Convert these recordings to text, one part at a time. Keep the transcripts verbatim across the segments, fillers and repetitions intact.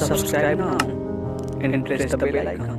Subscribe now and press the bell icon.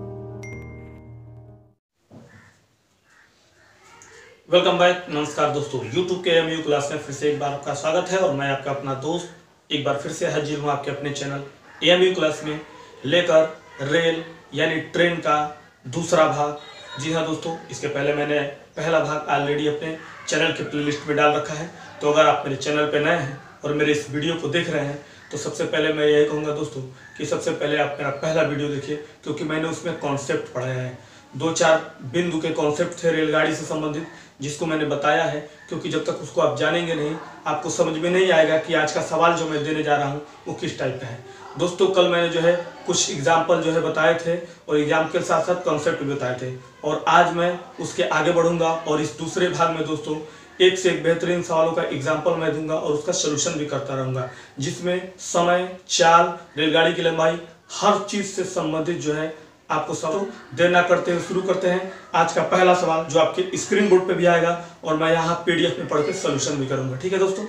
Welcome back. नमस्कार दोस्तों, YouTube के M you class में फिर से एक बार आपका स्वागत है और मैं आपका अपना दोस्त एक बार फिर से हाजिर हूँ आपके अपने चैनल एम यू क्लास में लेकर रेल यानी ट्रेन का दूसरा भाग। जी हाँ दोस्तों, इसके पहले मैंने पहला भाग ऑलरेडी अपने चैनल के प्लेलिस्ट में डाल रखा है। तो अगर आप मेरे चैनल पर नए हैं और मेरे इस वीडियो को देख रहे हैं तो सबसे पहले मैं यही कहूँगा दोस्तों कि सबसे पहले आप मेरा पहला वीडियो देखिए, क्योंकि मैंने उसमें कॉन्सेप्ट पढ़ाया है। दो चार बिंदु के कॉन्सेप्ट थे रेलगाड़ी से संबंधित जिसको मैंने बताया है, क्योंकि जब तक उसको आप जानेंगे नहीं आपको समझ में नहीं आएगा कि आज का सवाल जो मैं देने जा रहा हूँ वो किस टाइप का है। दोस्तों कल मैंने जो है कुछ एग्जाम्पल जो है बताए थे और एग्जाम के साथ साथ कॉन्सेप्ट भी बताए थे, और आज मैं उसके आगे बढ़ूंगा और इस दूसरे भाग में दोस्तों एक से एक बेहतरीन सवालों का एग्जाम्पल मैं दूंगा और उसका सोल्यूशन भी करता रहूंगा, जिसमें समय, चाल, रेलगाड़ी की लंबाई, हर चीज से संबंधित जो है आपको सब देर ना करते हुए शुरू करते हैं आज का पहला सवाल, जो आपके स्क्रीन बोर्ड पे भी आएगा और मैं यहाँ पीडीएफ में पढ़ के सोल्यूशन भी करूंगा। ठीक है दोस्तों,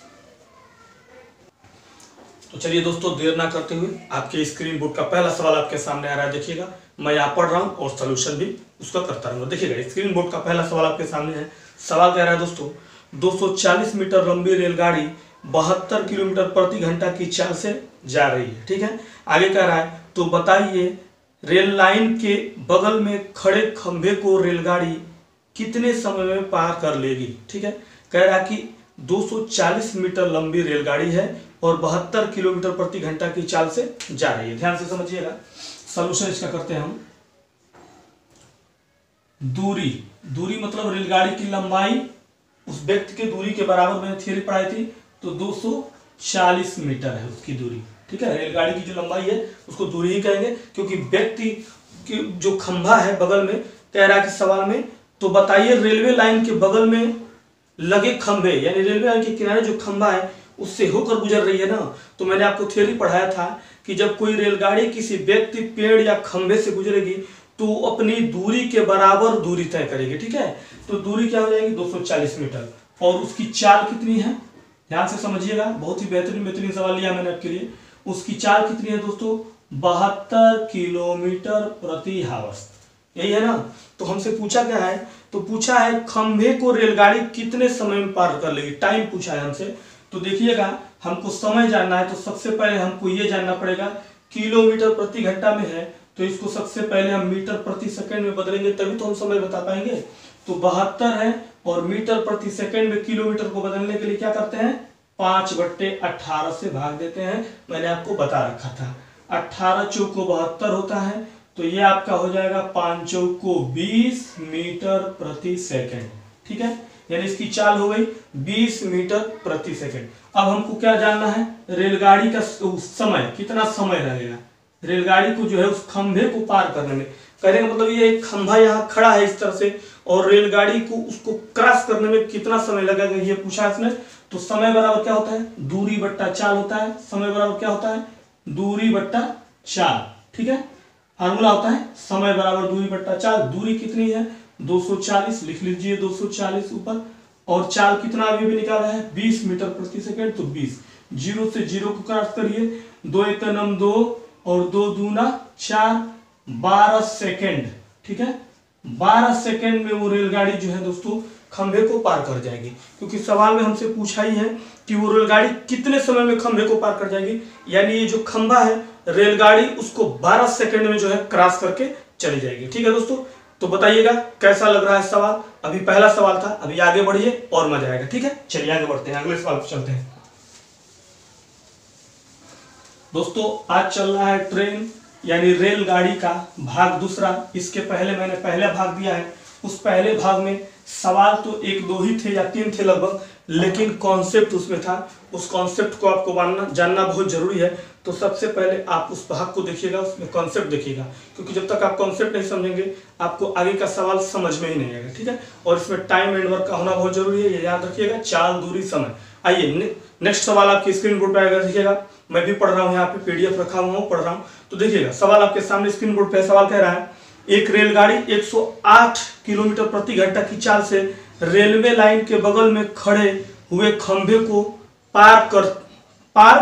तो चलिए दोस्तों देर ना करते हुए आपके स्क्रीन बोर्ड का पहला सवाल आपके सामने आ रहा है। देखिएगा, मैं यहाँ पढ़ रहा हूँ और सोल्यूशन भी उसका करता रहूंगा। देखिएगा, स्क्रीन बोर्ड का पहला सवाल आपके सामने है। सवाल कह रहा है दोस्तों, दो सौ चालीस मीटर लंबी रेलगाड़ी बहत्तर किलोमीटर प्रति घंटा की चाल से जा रही है। ठीक है, आगे कह रहा है तो बताइए रेल लाइन के बगल में खड़े खंभे को रेलगाड़ी कितने समय में पार कर लेगी। ठीक है, कह रहा कि दो सौ चालीस मीटर लंबी रेलगाड़ी है और बहत्तर किलोमीटर प्रति घंटा की चाल से जा रही है। ध्यान से समझिएगा, सोल्यूशन इसका करते हैं हम। दूरी दूरी मतलब रेलगाड़ी की लंबाई उस व्यक्ति की दूरी के बराबर मैंने थ्योरी पढ़ाई थी, तो दो सौ चालीस मीटर है उसकी दूरी। ठीक है, रेलगाड़ी की जो लंबाई है उसको दूरी ही कहेंगे, क्योंकि व्यक्ति की जो खंभा है बगल में, कह रहा है कि सवाल में तो बताइए रेलवे लाइन के बगल में लगे खंभे यानी रेलवे लाइन के किनारे जो खंभा है उससे होकर गुजर रही है ना। तो मैंने आपको थ्योरी पढ़ाया था कि जब कोई रेलगाड़ी किसी व्यक्ति, पेड़ या खंभे से गुजरेगी तो अपनी दूरी के बराबर दूरी तय करेगी। ठीक है, तो दूरी क्या हो जाएगी दो सौ चालीस मीटर, और उसकी चाल कितनी है ध्यान से समझिएगा, बहुत ही बेहतरीन बेहतरीन सवाल लिया मैंने आपके लिए। उसकी चाल कितनी है दोस्तों, बहत्तर किलोमीटर प्रति हावर्स, यही है ना। तो हमसे पूछा क्या है, तो पूछा है खंभे को रेलगाड़ी कितने समय में पार कर लेगी, टाइम पूछा है हमसे। तो देखिएगा, हमको समय जानना है तो सबसे पहले हमको ये जानना पड़ेगा किलोमीटर प्रति घंटा में है तो इसको सबसे पहले हम मीटर प्रति सेकंड में बदलेंगे तभी तो हम समय बता पाएंगे। तो बहत्तर है और मीटर प्रति सेकंड में किलोमीटर को बदलने के लिए क्या करते हैं, पांच बट्टे अठारह से भाग देते हैं। मैंने आपको बता रखा था अठारह चौको बहत्तर होता है, तो ये आपका हो जाएगा पांच चौको बीस मीटर प्रति सेकंड। ठीक है, यानी इसकी चाल हो गई बीस मीटर प्रति सेकंड। अब हमको क्या जानना है, रेलगाड़ी का समय, कितना समय लगेगा रेलगाड़ी को जो है उस खंभे को पार करने में। कहने का मतलब ये एक खंभा यहाँ खड़ा है इस तरह से और रेलगाड़ी को उसको क्रॉस करने में कितना समय लगेगा ये पूछा इसने। तो समय बराबर क्या होता है, दूरी बट्टा चाल होता है। समय बराबर क्या होता है, दूरी बट्टा चाल। ठीक है, फार्मूला होता है समय बराबर दूरी बट्टा चाल। दूरी कितनी है दो सौ चालीस, लिख लीजिए दो सौ चालीस ऊपर, और चाल कितना अभी भी निकाला है बीस मीटर प्रति सेकंड। तो बीस, जीरो से जीरो को क्रॉस करिए, दो एक का नम दो और दो दूना चार, बारह सेकंड। ठीक है, बारह सेकंड में वो रेलगाड़ी जो है दोस्तों खंभे को पार कर जाएगी, क्योंकि सवाल में हमसे पूछा ही है कि वो रेलगाड़ी कितने समय में खंभे को पार कर जाएगी। यानी ये जो खंभा है रेलगाड़ी उसको बारह सेकंड में जो है क्रॉस करके चली जाएगी। ठीक है दोस्तों, तो बताइएगा कैसा लग रहा है सवाल। अभी पहला सवाल था, अभी आगे बढ़िए और मजा आएगा। ठीक है, चलिए आगे बढ़ते हैं, अगले सवाल पर चलते हैं दोस्तों। आज चल रहा है ट्रेन यानी रेलगाड़ी का भाग दूसरा। इसके पहले मैंने पहला भाग दिया है, उस पहले भाग में सवाल तो एक दो ही थे या तीन थे लगभग, लेकिन कॉन्सेप्ट उसमें था। उस कॉन्सेप्ट को आपको जानना जानना बहुत जरूरी है। तो सबसे पहले आप उस भाग को देखिएगा, उसमें कॉन्सेप्ट देखिएगा, क्योंकि जब तक आप कॉन्सेप्ट नहीं समझेंगे आपको आगे का सवाल समझ में ही नहीं आएगा। ठीक है, और इसमें टाइम एंड वर्क का होना बहुत जरूरी है, ये याद रखिएगा, चाल, दूरी, समय। आइए ने, नेक्स्ट सवाल आपके स्क्रीन बोर्ड पे आएगा, देखिएगा मैं भी पढ़ रहा हूँ, यहाँ पे पीडीएफ रखा हुआ हूँ, पढ़ रहा हूँ। तो देखिएगा सवाल आपके सामने स्क्रीन बोर्ड पे। सवाल कह रहा है एक रेलगाड़ी एक सौ आठ किलोमीटर प्रति घंटा की चाल से रेलवे लाइन के बगल में खड़े हुए खंभे को पार कर पार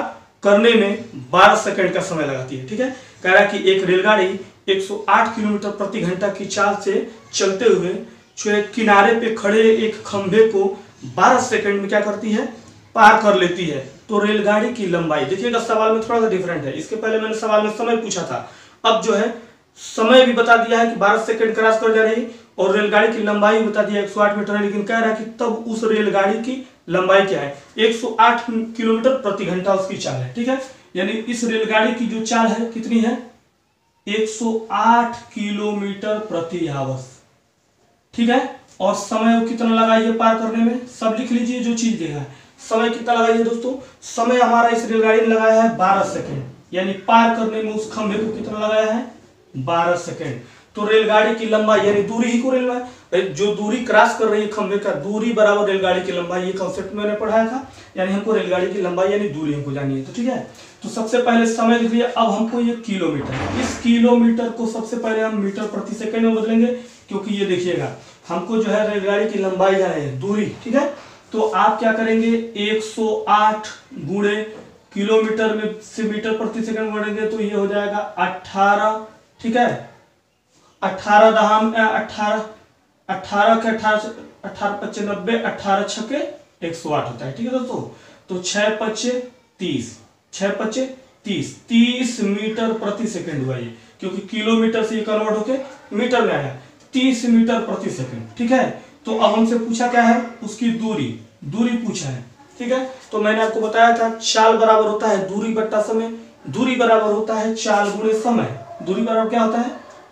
करने में बारह सेकंड का समय लगाती है। ठीक है, कह रहा है कि एक रेलगाड़ी एक सौ आठ किलोमीटर प्रति घंटा की चाल से चलते हुए जो किनारे पे खड़े एक खंभे को बारह सेकंड में क्या करती है, पार कर लेती है। तो रेलगाड़ी की लंबाई, देखिएगा सवाल में थोड़ा सा डिफरेंट है। इसके पहले मैंने सवाल में समय पूछा था, अब जो है समय भी बता दिया है कि बारह सेकंड क्रॉस कर जा रही, और रेलगाड़ी की लंबाई बता दिया एक सौ आठ मीटर है। लेकिन कह रहा है कि तब उस रेलगाड़ी की लंबाई क्या है, एक सौ आठ किलोमीटर प्रति घंटा उसकी चाल है। ठीक है, यानी इस रेलगाड़ी की जो चाल है कितनी है, एक सौ आठ किलोमीटर प्रति आवर्स। ठीक है, और समय वो कितना लगाइए पार करने में, सब लिख लीजिए जो चीज देखा है। समय कितना लगाइए दोस्तों, समय हमारा इस रेलगाड़ी ने लगाया है बारह सेकंड, यानी पार करने में उस खंभे को कितना लगाया है, बारह सेकंड। तो रेलगाड़ी की लंबाई यानी दूरी ही को रेलगाड़ी जो दूरी क्रॉस कर रही है खंभे का, दूरी बराबर रेलगाड़ी की लंबाई, ये कॉन्सेप्ट मैंने पढ़ाया था। यानी हमको रेलगाड़ी की लंबाई यानी दूरी हमको जाननी है। तो ठीक है, तो सबसे पहले समय लिख लिया। अब हमको ये किलोमीटर, इस किलोमीटर को सबसे पहले हम मीटर प्रति सेकंड में बदलेंगे, क्योंकि ये देखिएगा हमको जो है रेलगाड़ी की लंबाई जाना है, दूरी। ठीक है, तो आप क्या करेंगे, एक सौ आठ गुणे किलोमीटर में से मीटर प्रति सेकंड बढ़ेंगे तो ये हो जाएगा अठारह। ठीक है, अठारह दहाम अठारह अठारह के अठारह अठारह पच्चे नब्बे, अठारह छके एक सौ आठ होता है। ठीक है दोस्तों, तो छह पच्चे तीस, छह पच्चे तीस, तीस मीटर प्रति सेकंड हुआ ये, क्योंकि किलोमीटर से ये कन्वर्ट होके मीटर में आया, तीस मीटर प्रति सेकंड। ठीक है, तो अब हमसे पूछा क्या है, उसकी दूरी, दूरी पूछा है। ठीक है, तो मैंने आपको बताया था चाल बराबर होता है दूरी बट्टा समय, दूरी बराबर होता है चाल गुणे समय। दूरी बराबर क्या होता है,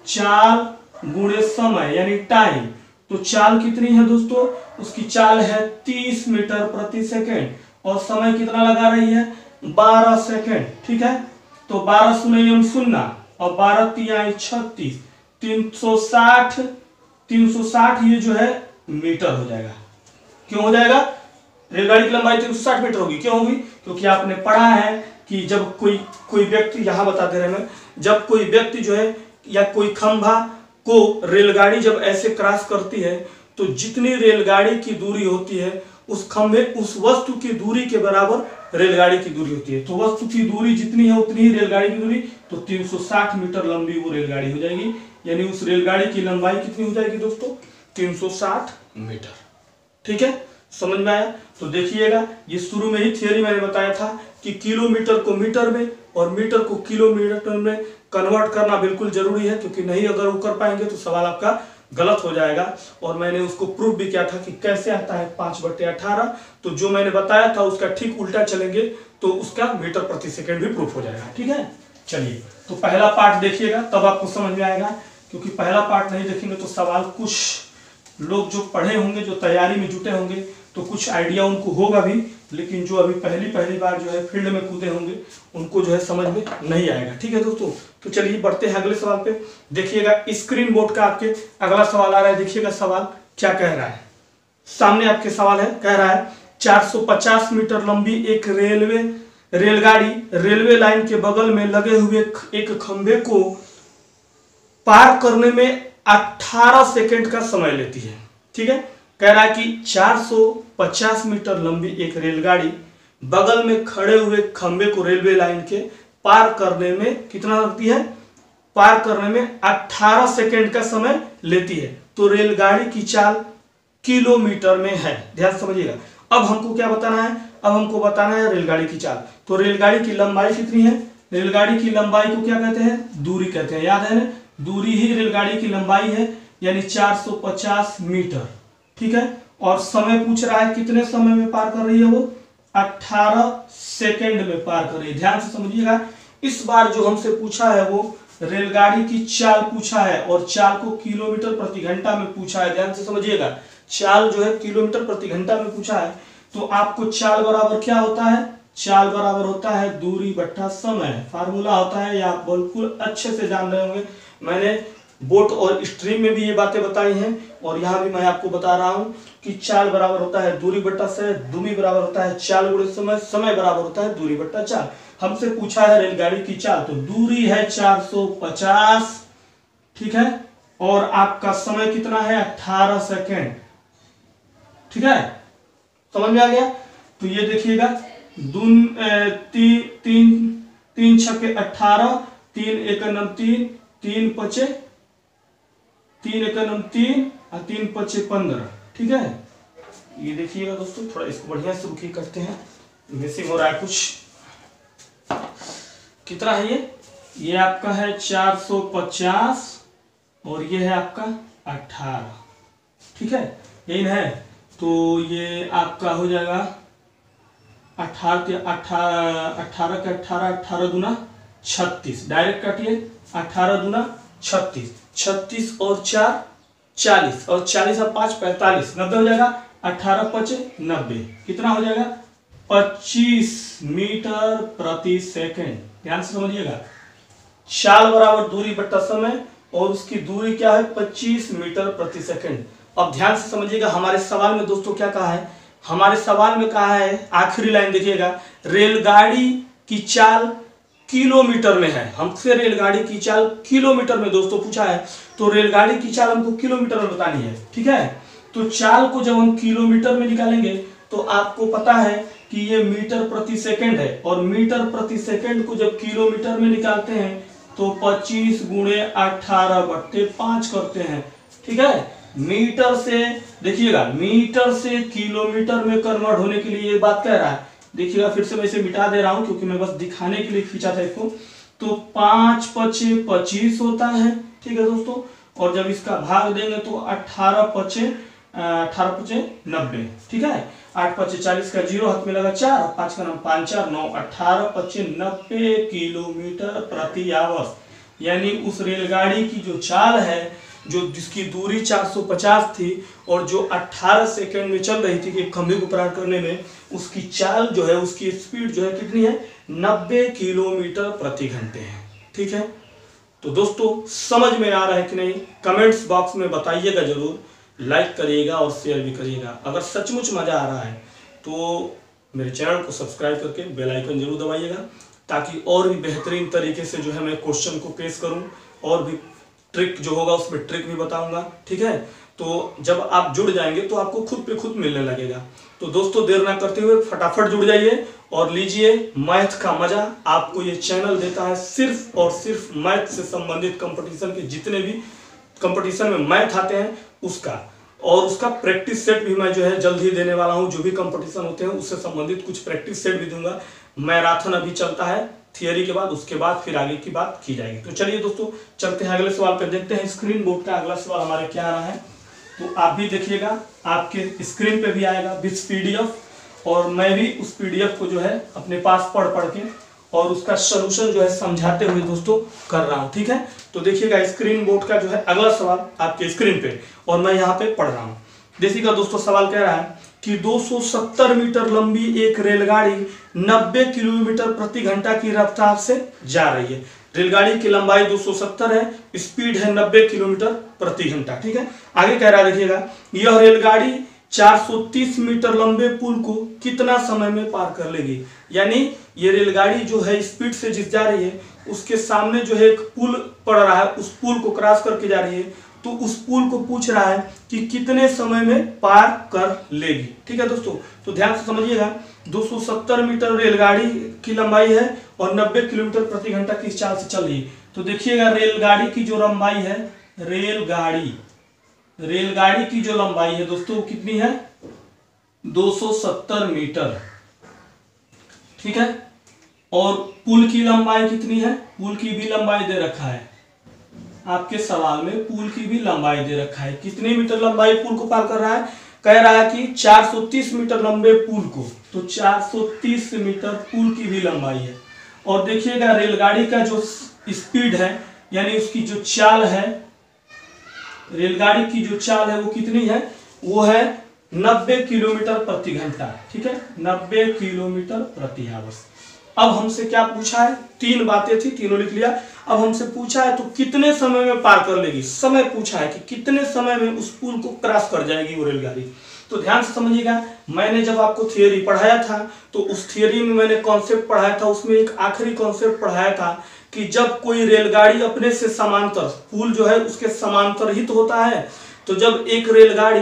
चाल गुणे समय यानी टाइम। तो चाल कितनी है दोस्तों, उसकी चाल है तीस मीटर प्रति सेकंड, और समय कितना लगा रही है, बारह सेकंड। ठीक है, तो बारह शून्य शून्य और बारह तिया छत्तीस, तीन सौ साठ, तीन सौ साठ ये जो है मीटर हो जाएगा। क्यों हो जाएगा, रेलगाड़ी की लंबाई तीन सौ साठ मीटर होगी। क्यों होगी, क्योंकि आपने पढ़ा है कि जब कोई कोई व्यक्ति, यहां बता दे रहे हैं, जब कोई व्यक्ति जो है या कोई खंभा को रेलगाड़ी जब ऐसे क्रॉस करती है तो जितनी रेलगाड़ी की दूरी होती है उस खंभे उस वस्तु की दूरी के बराबर रेलगाड़ी की दूरी होती है। तो वस्तु की दूरी जितनी है उतनी ही रेलगाड़ी की दूरी, तो तीन सौ साठ मीटर लंबी वो रेलगाड़ी हो जाएगी। यानी उस रेलगाड़ी की लंबाई कितनी हो जाएगी दोस्तों, तीन सौ साठ मीटर। ठीक है, समझ में आया। तो देखिएगा ये शुरू में ही थियरी मैंने बताया था कि किलोमीटर को मीटर में और मीटर को किलोमीटर में कन्वर्ट करना बिल्कुल जरूरी है, क्योंकि नहीं अगर वो कर पाएंगे तो सवाल आपका गलत हो जाएगा। और मैंने उसको प्रूफ भी किया था कि कैसे आता है पांच बट्टे अठारह, तो जो मैंने बताया था उसका ठीक उल्टा चलेंगे तो उसका मीटर प्रति सेकंड भी प्रूफ हो जाएगा। ठीक है, चलिए तो पहला पार्ट देखिएगा तब आपको समझ में आएगा, क्योंकि पहला पार्ट नहीं देखेंगे तो सवाल, कुछ लोग जो पढ़े होंगे, जो तैयारी में जुटे होंगे तो कुछ आइडिया उनको होगा भी, लेकिन जो अभी पहली पहली बार जो है फील्ड में कूदे होंगे उनको जो है समझ में नहीं आएगा। ठीक है दोस्तों, तो चलिए बढ़ते हैं अगले सवाल पे। देखिएगा स्क्रीन बोर्ड का आपके अगला सवाल आ रहा है। देखिएगा सवाल क्या कह रहा है, सामने आपके सवाल है, कह रहा है चार सौ पचास मीटर लंबी एक रेलवे रेलगाड़ी रेलवे लाइन के बगल में लगे हुए एक खंभे को पार करने में अठारह सेकंड का समय लेती है। ठीक है, कह रहा है कि चार सौ पचास मीटर लंबी एक रेलगाड़ी बगल में खड़े हुए खंभे को रेलवे लाइन के पार करने में कितना लगती है, पार करने में अठारह सेकंड का समय लेती है। तो रेलगाड़ी की चाल किलोमीटर में है, ध्यान समझिएगा। अब हमको क्या बताना है, अब हमको बताना है रेलगाड़ी की चाल। तो रेलगाड़ी की लंबाई कितनी है, रेलगाड़ी की लंबाई को क्या कहते हैं, दूरी कहते हैं, याद है ना, दूरी ही रेलगाड़ी की लंबाई है, यानी चार सौ पचास मीटर। ठीक है, और समय पूछ रहा है कितने समय में पार कर रही है, वो अठारह सेकंड में पार कर रही है। ध्यान से समझिएगा, इस बार जो हमसे पूछा है वो रेलगाड़ी की चाल पूछा है, और चाल को किलोमीटर प्रति घंटा में पूछा है। ध्यान से समझिएगा, चाल जो है किलोमीटर प्रति घंटा में पूछा है, तो आपको चाल बराबर क्या होता है, चाल बराबर होता है दूरी बट्टा समय, फार्मूला होता है, या आप बिल्कुल अच्छे से जान रहे होंगे। मैंने बोट और स्ट्रीम में भी ये बातें बताई हैं, और यहाँ भी मैं आपको बता रहा हूँ कि चाल बराबर होता है दूरी बट्टा समय, दूरी बराबर होता है चाल गुणे समय, समय बराबर होता है दूरी बट्टा चाल। हमसे पूछा है रेलगाड़ी की चाल, तो दूरी है चार सौ पचास, ठीक है, और आपका समय कितना है, अठारह सेकेंड। ठीक है, समझ में आ गया। तो ये देखिएगा दून ती, तीन तीन छके अठारह, तीन एक नम तीन, तीन पचे तीन एक नम तीन और तीन पचे पंद्रह। ठीक है, ये देखिएगा दोस्तों, थोड़ा इसको बढ़िया से रुकिए करते हैं, मिसिंग हो रहा है कुछ। कितना है ये ये आपका है चार सौ पचास और ये है आपका अठारह। ठीक है, यही है। तो ये आपका हो जाएगा अठारह अठारह अठारह का अठारह, अठारह दूना छत्तीस, डायरेक्ट काटिए, अठारह दूना छत्तीस, छत्तीस और चार चालीस, और चालीस और पाँच पैंतालीस, नब्बे हो जाएगा। अठारह पचे नब्बे, कितना हो जाएगा? पच्चीस मीटर प्रति सेकंड। ध्यान से समझिएगा, चाल बराबर दूरी बट्टा समय, और उसकी दूरी क्या है? पच्चीस मीटर प्रति सेकंड। अब ध्यान से समझिएगा, हमारे सवाल में दोस्तों क्या कहा है? हमारे सवाल में कहा है, आखिरी लाइन देखिएगा, रेलगाड़ी की चाल किलोमीटर में है। हमसे रेलगाड़ी की चाल किलोमीटर में दोस्तों पूछा है, तो रेलगाड़ी की चाल हमको किलोमीटर में बतानी है। ठीक है, तो चाल को जब हम किलोमीटर में निकालेंगे तो आपको पता है कि ये मीटर प्रति सेकंड है, और मीटर प्रति सेकंड को जब किलोमीटर में निकालते हैं तो पच्चीस गुणे अठारह बट्टे पांच करते हैं। ठीक है, मीटर से देखिएगा, मीटर से किलोमीटर में कन्वर्ट होने के लिए ये बात कह रहा है। देखिएगा, फिर से मैं इसे मिटा दे रहा हूं क्योंकि मैं बस दिखाने के लिए खींचा था इसको। तो पांच पचे पच्चीस होता है। ठीक है दोस्तों, और जब इसका भाग देंगे तो अठारह पचे अठारह पचे नब्बे। ठीक है, आठ पचे चालीस का जीरो हाथ में लगा चार, पांच का नाम पांच चार नौ, अठारह पचे नब्बे किलोमीटर प्रति आवर। यानी उस रेलगाड़ी की जो चाल है, जो जिसकी दूरी चार सौ पचास थी और जो अठारह सेकंड में चल रही थी कि खंभे को पार करने में, उसकी चाल जो है, उसकी स्पीड जो है कितनी है? नब्बे किलोमीटर प्रति घंटे है। ठीक है, तो दोस्तों समझ में आ रहा है कि नहीं? कमेंट्स बॉक्स में बताइएगा जरूर, लाइक करिएगा और शेयर भी करिएगा। अगर सचमुच मजा आ रहा है तो मेरे चैनल को सब्सक्राइब करके बेल आइकन जरूर दबाइएगा, ताकि और भी बेहतरीन तरीके से जो है मैं क्वेश्चन को पेश करूं, और भी ट्रिक जो होगा उसमें ट्रिक भी बताऊंगा। ठीक है, तो जब आप जुड़ जाएंगे तो आपको खुद पे खुद मिलने लगेगा। तो दोस्तों देर ना करते हुए फटाफट जुड़ जाइए और लीजिए मैथ का मजा। आपको ये चैनल देता है सिर्फ और सिर्फ मैथ से संबंधित कंपटीशन के जितने भी कंपटीशन में मैथ आते हैं उसका, और उसका प्रैक्टिस सेट भी मैं जो है जल्द ही देने वाला हूं। जो भी कंपटीशन होते हैं उससे संबंधित कुछ प्रैक्टिस सेट भी दूंगा। मैराथन अभी चलता है थियरी के बाद, उसके बाद फिर आगे की बात की जाएगी। तो चलिए दोस्तों चलते हैं अगले सवाल पर, देखते हैं स्क्रीन बोर्ड का अगला सवाल हमारे क्या आ रहा है। तो आप भी देखिएगा, आपके स्क्रीन पे भी आएगा विथ पीडीएफ, और मैं भी उस पीडीएफ को जो है अपने पास पढ़ पढ़ के और उसका सलूशन जो है समझाते हुए दोस्तों कर रहा हूं। ठीक है, तो देखिएगा स्क्रीन बोर्ड का जो है अगला सवाल आपके स्क्रीन पे, और मैं यहाँ पे पढ़ रहा हूँ। देखिएगा दोस्तों, सवाल कह रहा है कि दो सौ सत्तर मीटर लंबी एक रेलगाड़ी नब्बे किलोमीटर प्रति घंटा की रफ्तार से जा रही है। रेलगाड़ी की लंबाई दो सौ सत्तर है, स्पीड है नब्बे किलोमीटर प्रति घंटा। ठीक है, आगे कह रहा है देखिएगा, यह रेलगाड़ी चार सौ तीस मीटर लंबे पुल को कितना समय में पार कर लेगी। यानी ये रेलगाड़ी जो है स्पीड से जिस जा रही है, उसके सामने जो है एक पुल पड़ रहा है, उस पुल को क्रॉस करके जा रही है, तो उस पुल को पूछ रहा है कि कितने समय में पार कर लेगी। ठीक है दोस्तों, तो ध्यान से समझिएगा, दो सौ सत्तर मीटर रेलगाड़ी की लंबाई है और नब्बे किलोमीटर प्रति घंटा की चाल से चल रही है। तो देखिएगा रेलगाड़ी की जो लंबाई है, रेलगाड़ी रेलगाड़ी की जो लंबाई है दोस्तों कितनी है? दो सौ सत्तर मीटर। ठीक है, और पुल की लंबाई कितनी है? पुल की भी लंबाई दे रखा है आपके सवाल में, पुल की भी लंबाई दे रखा है। कितनी मीटर लंबाई पुल को पार कर रहा है? कह रहा है कि चार सौ तीस मीटर लंबे पुल को, तो चार सौ तीस मीटर पुल की भी लंबाई है। और देखिएगा रेलगाड़ी का जो स्पीड है, यानी उसकी जो चाल है, रेलगाड़ी की जो चाल है वो कितनी है? वो है नब्बे किलोमीटर प्रति घंटा। ठीक है, नब्बे किलोमीटर प्रति आवर। अब हमसे क्या पूछा है? तीन बातें थी, तीनों लिख लिया। अब हमसे पूछा है तो कितने समय में पार कर लेगी, समय पूछा है कि कितने समय में उस पुल को क्रॉस कर जाएगी वो रेलगाड़ी। तो ध्यान से समझिएगा, मैंने जब आपको थियरी पढ़ाया था तो उस थियरी में मैंने कॉन्सेप्ट पढ़ाया था, उसमें एक आखिरी कॉन्सेप्ट पढ़ाया था कि जब कोई रेलगाड़ी अपने से समांतर, पुल जो है उसके समांतर हित होता है, तो जब एक रेलगाड़ी